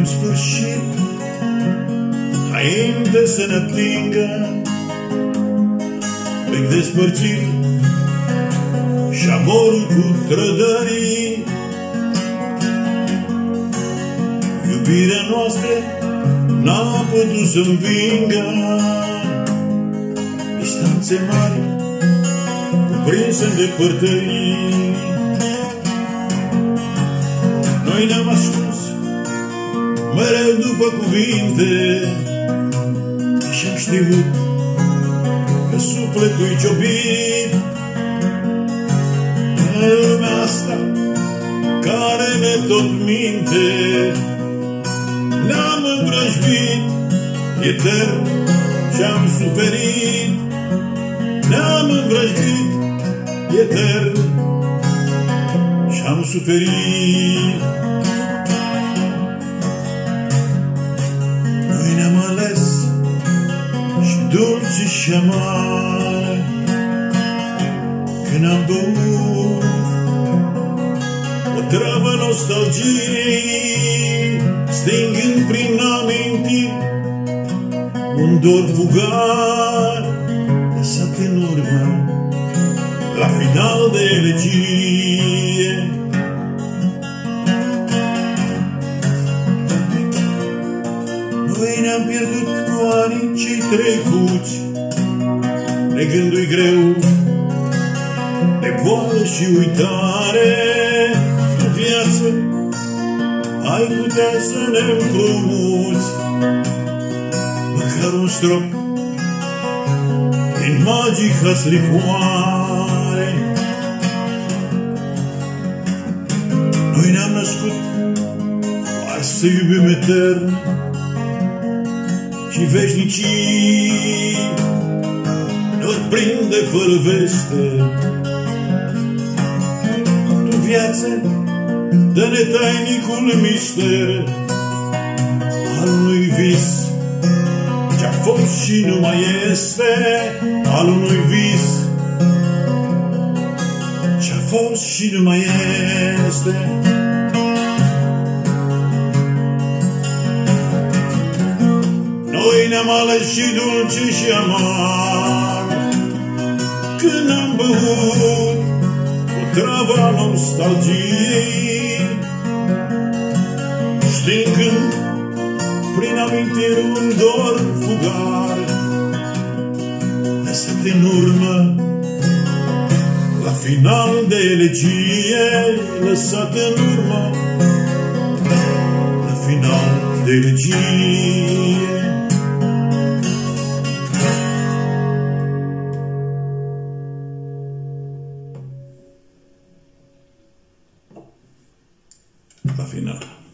sfârșit, înainte să ne atingă bec despărțit și amorul cu trădării. Iubirea noastră n-a putut să învingă distanțe mari cuprinse în depărtări. Noi ne-am ascuns mereu după cuvinte și-am știut că sufletul-i ciobit. În lumea asta care ne tot minte, ne-am învrăjbit etern și-am suferit. Ne-am învrăjbit etern și-am suferit. Noi ne-am ales și dulci și amari, când am băut o travă nostalgiei, stingând prin amintiri un dor fugar lăsat în urmă la final de elegie. Noi ne-am pierdut cu anii cei trecuți, negându-i greu de boală și uitare. În viață ai putea să ne împrumuți măcar un strop din magica-ți licoare. Noi ne-am născut doar să iubim etern și veșnicii ne-or prinde fără veste. Tu, viață, dă-ne tainicul mister al unui vis ce-a fost și nu mai este, al unui vis ce-a fost și nu mai este. Noi ne-am ales și dulci și amari, când am băut o travă nostalgiei, stingând prin amintiri un dor fugar lăsat în urmă la final de elegie. Lăsat în urmă la final de elegie. La final.